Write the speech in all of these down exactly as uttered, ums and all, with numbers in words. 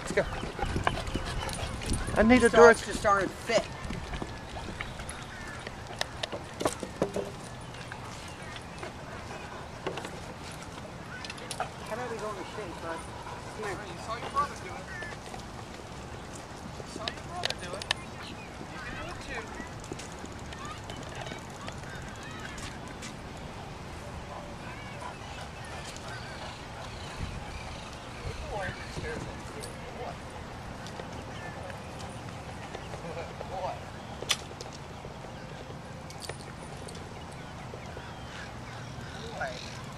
Let's go. I need a These door. dogs just aren't fit. How about we go to shake, bud? Come here. You saw your brother do it. You saw your brother do it. You can do it too. Good boy. Good boy. Good boy. Boy.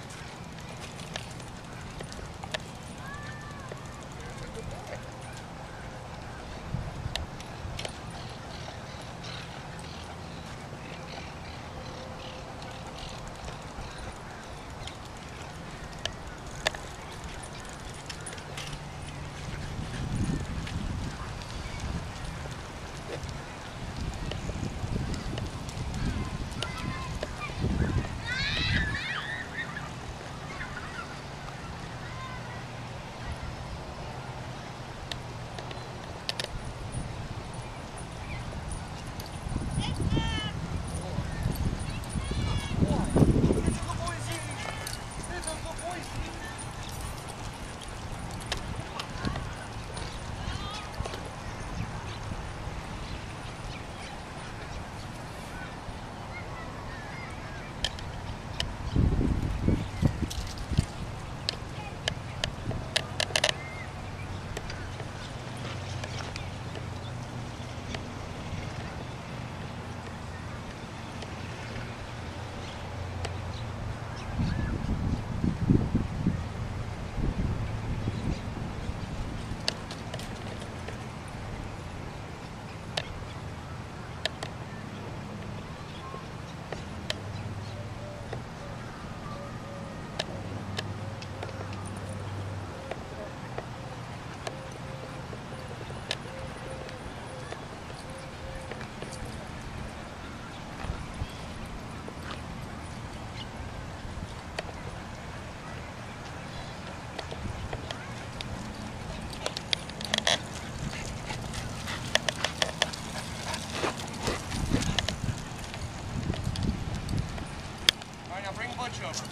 Bring Butch over.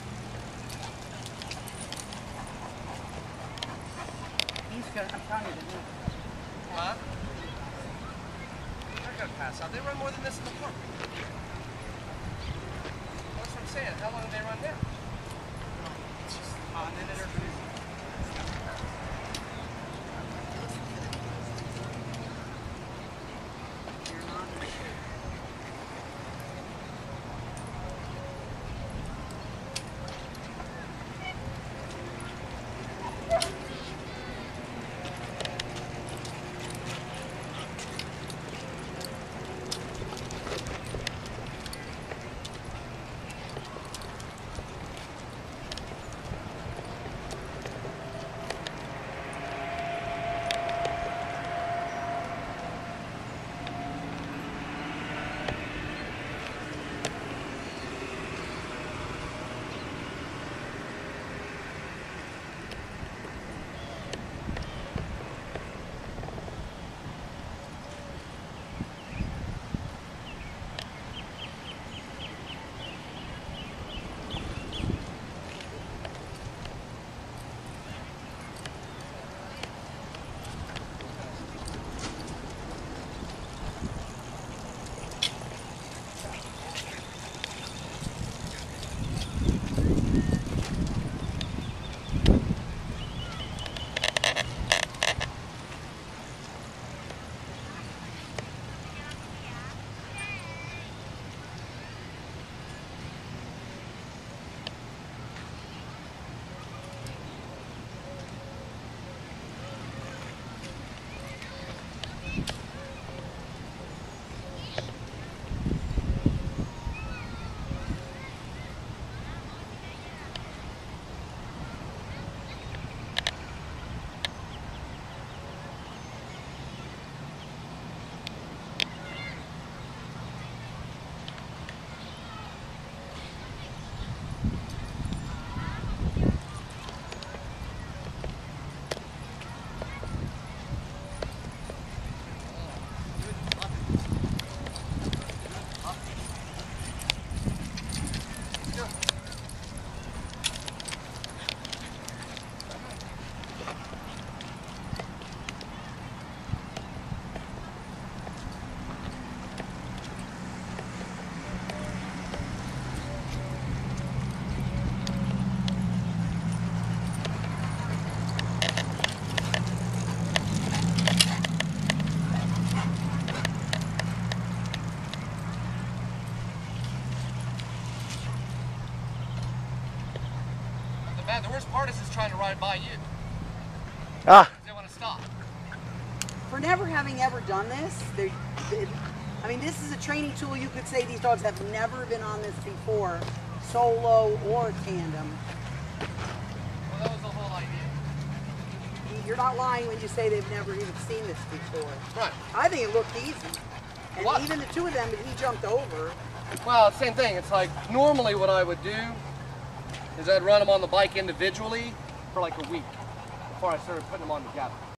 He's gonna, I'm telling you to move. Huh? They're gonna pass out. They run more than this in the park. That's what I'm saying. How long do they run now? It's just a minute or two. right by you. Ah. They want to stop. For never having ever done this, they, they, I mean, this is a training tool. You could say these dogs have never been on this before, solo or tandem. Well, that was the whole idea. You're not lying when you say they've never even seen this before. Right. I think it looked easy. And What? even the two of them, he jumped over. Well, same thing. It's like normally what I would do is I'd run them on the bike individually for like a week before I started putting them on together.